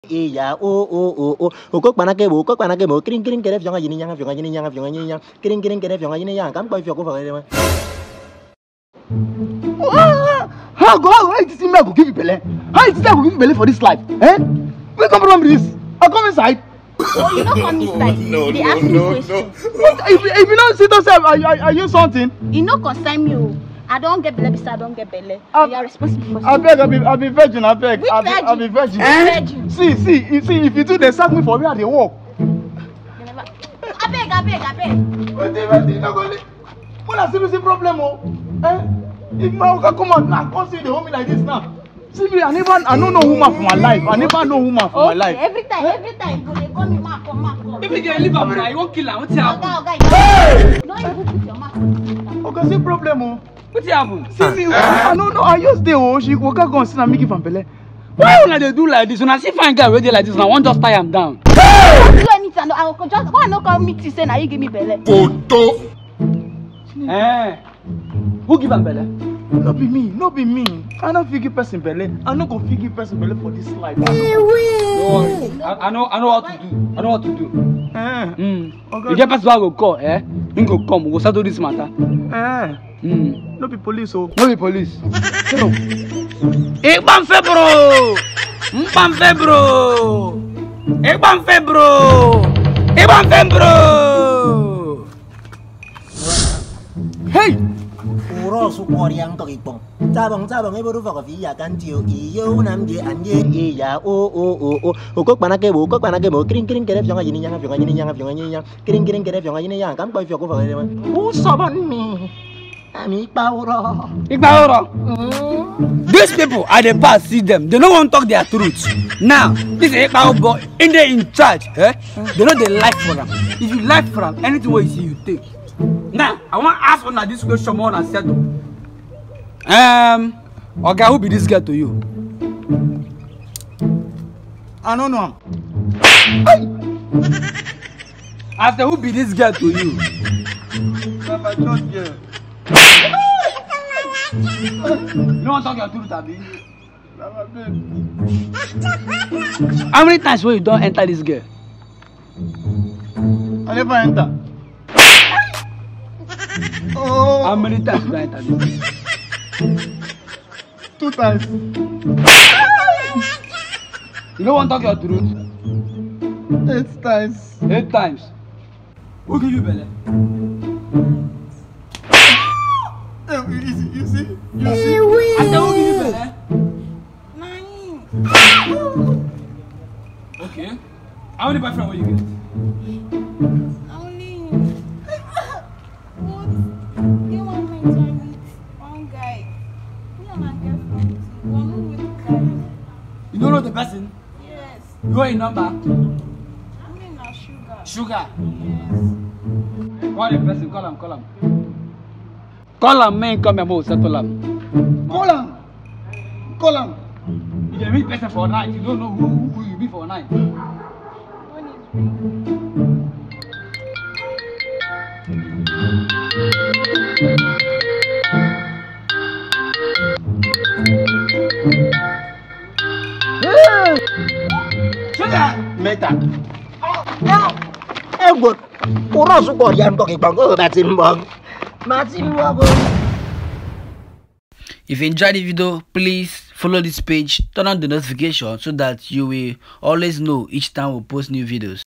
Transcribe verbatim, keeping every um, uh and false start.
Iya oh oh oh oh ukok panake bo ukok panake bo kring kring kere fyonga yini nyanga fyonga yini nyanga fyonga yini nyanga kring kring kere fyonga yini nyanga kam kwa fyoko fa kere ma. How go how you see me I go give you belle? How you see I go give you belle for this life? Eh? Where come from this? I come inside. Oh, you don't come inside. No, they no, ask me no, question. no. What if if you don't sit yourself, are, are, are you something? You no concern me. Oh. I don't get belle because I don't get belle. Um, You are responsible for I beg, I be, I be virgin, I beg. Which I be, I be virgin. virgin? Eh? Virgin. See, see, you see, if you do, they sack me for where they walk. You never... I beg, I beg, I beg. Wait, wait, wait, no go. What a serious problem, oh? Eh? If my uncle come out now, come see the homie like this now. See me, I never, I don't know woman for my life. I never know woman for Okay, my life. every time, every time, they call me mark or mark or. If you get live up now, you won't kill her. What's happened? Okay, okay. Don't even put your mark on. Okay, see problem, oh. What's happened? See me, I don't know. I just there, oh. She walk out, go and sit and make it from belle. Why would they do like this? When I see fine guy ready like this, now one just tie him down. Don't do anything. I will just why not call me to say now you give me belle. Photo. Eh? Who give him belle? No be me, no be me. I don't figure person belle. I no go figure person belle for this life. I Don't worry. I, I know, I know what to do. I know what to do. Eh. Mm. Okay. You get person who go call, eh? You go come. We go settle this matter. Eh. Mm. No be police, oh. No be police. No. Ikban febro. Mban febro. Ikban febro. Ikban febro. Hey. Uro su yang to ipong. Tabang tabang e boru fa ka fi ya kan tio iyo nam ge anje iya oh oh oh oh ukok panake bo ukok panake bo kring kring kere fyonga yini nyanga fyonga yini nyanga fyonga yini nyanga kring kring kere fyonga yini nyanga kam kwa fyoko fa kere ma. Who saban me? Ami pauro. Igbaoro. These people are the past, see them. They don't want to talk their truth. Now, this is Igbaoro boy, in they in charge. Eh? They know they like for them. If you like for them, anything what you see, you take. Now, I want to ask one of this question more and settle. Um, okay, who be this girl to you? I don't know. I said, who be this girl to you? I'm a church girl. You don't want to talk your truth, Abi? I'm a babe. How many times will you don't enter this girl? I never enter. Oh. How many times you don't enter this girl? Two times. You don't want to talk your truth? Eight times. Eight times. Who give you belly? Oh, you see, you see, you see. I said, who give you belly? Nine. Okay. How many boyfriends will you get? Only. What? You want me to meet one guy? Me and my girlfriend. One who with the guy. You don't know the person? Yes. You know your number? I mean, a sugar. Sugar. Yes. Call the person, call him, call him. Call him, man, come here, mo, settle him. Call him. Call him. You can meet person for a night, you don't know who, who you be for a night. When is ring? Sugar! Meta. Eh bot. Uro su yang to ipong oh batin bong. Matin bong. If you enjoyed the video, please follow this page, turn on the notification so that you will always know each time we post new videos.